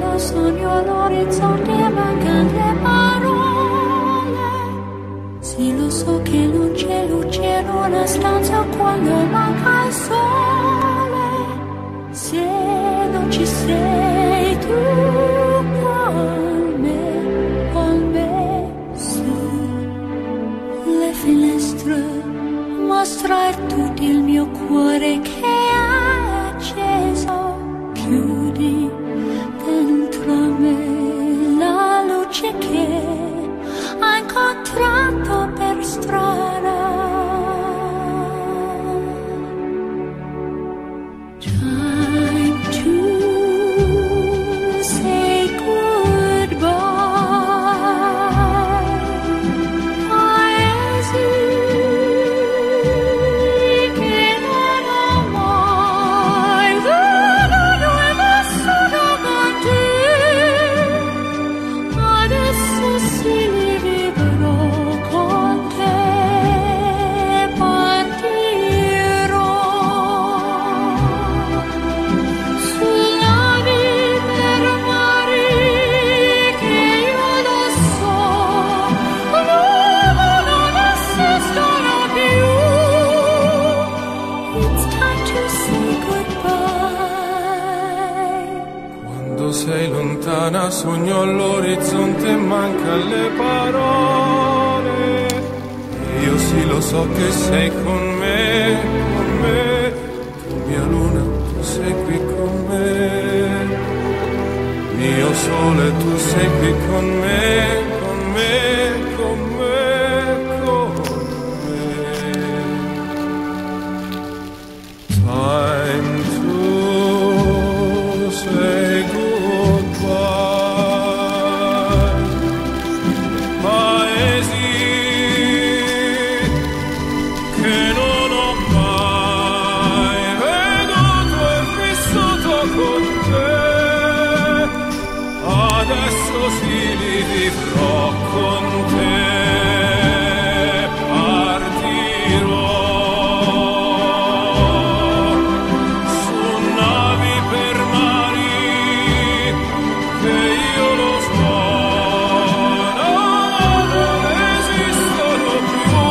lo sogno l'orizzonte mancano le parole. Sì, lo so che non c'è luce in una stanza quando manca il sole. Se non ci sei tu con me, su le finestre mostrar tutto il mio cuore che è acceso. Chiudi dentro me la luce che ho incontrato per strada. Time to say goodbye. Paesi che non ho mai vissuto con te. Adesso sì li vivrò con te. Partirò su navi per mari che io lo so non esistono più. It's time to say goodbye. Quando sei lontana sogno all'orizzonte e manca le parole. E io sì lo so che sei con me, tu mia luna, tu sei qui con me. Mio sole, tu sei qui con me, con me, con me, con me. Time to say goodbye. Paesi che non ho mai veduto e vissuto con te. Adesso sì li vivrò con te. Partirò su navi per mari che io lo so non esistono più.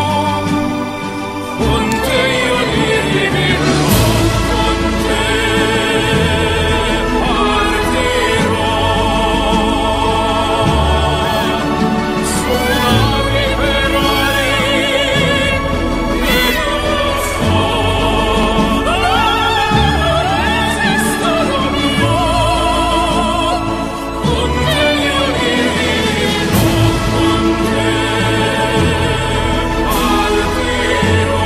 Con te io li vivrò, con te partirò su navi per mari che io lo so non esistono più. Con te io li vivrò, con te partirò.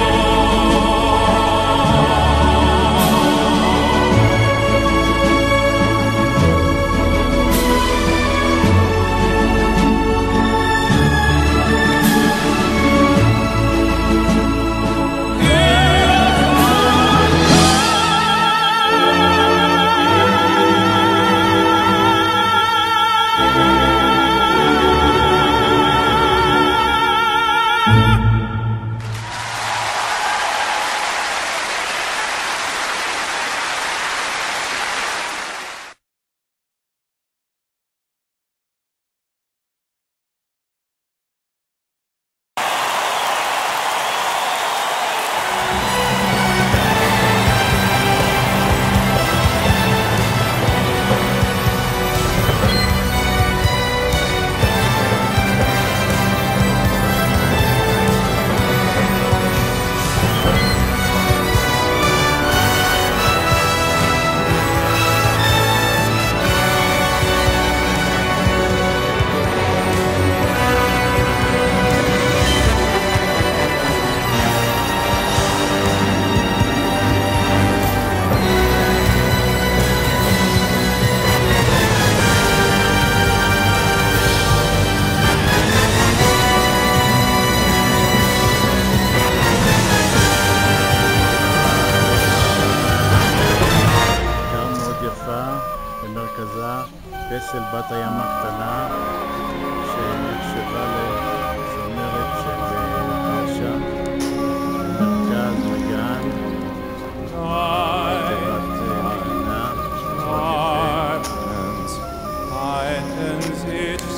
במרכזה פסל בת הים הקטנה שנחשבה לזמרת של פרשה, במרכז מגן, חברת נגינה, מאוד יפה.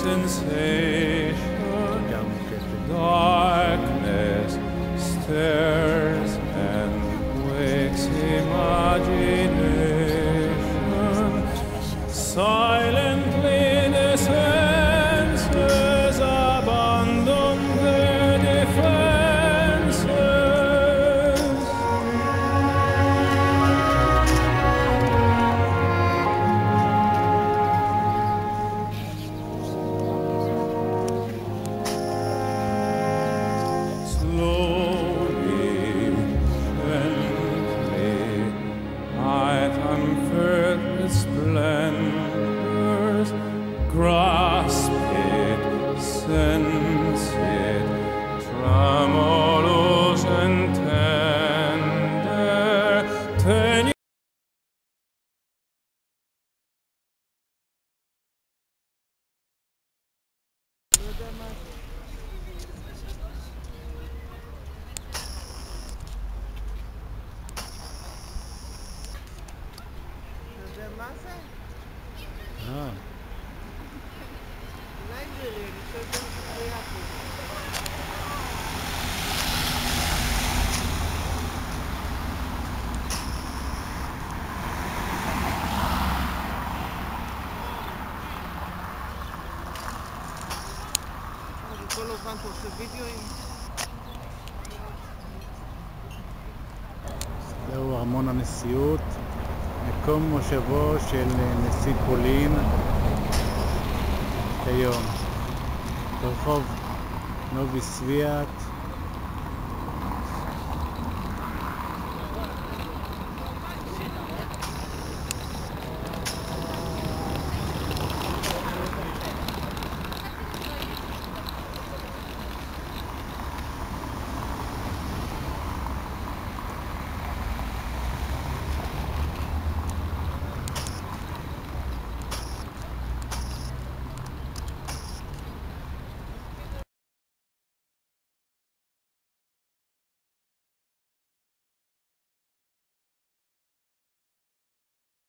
sensation, גם כיפי. darkness stirs and wakes imagination. Silently the senses abandon their defenses. Slowly, gently, I comfort the splendors, grasp it, sense it, tremulous and tender, tenuous. אתה יודע מה זה? אה, אולי זה לי, אני חושבת שזה חוויה פה. כל הזמן אתה עושה וידאוים? זהו ארמון הנשיאות, מקום מושבו של נשיא פולין כיום, ברחוב נובי סביאט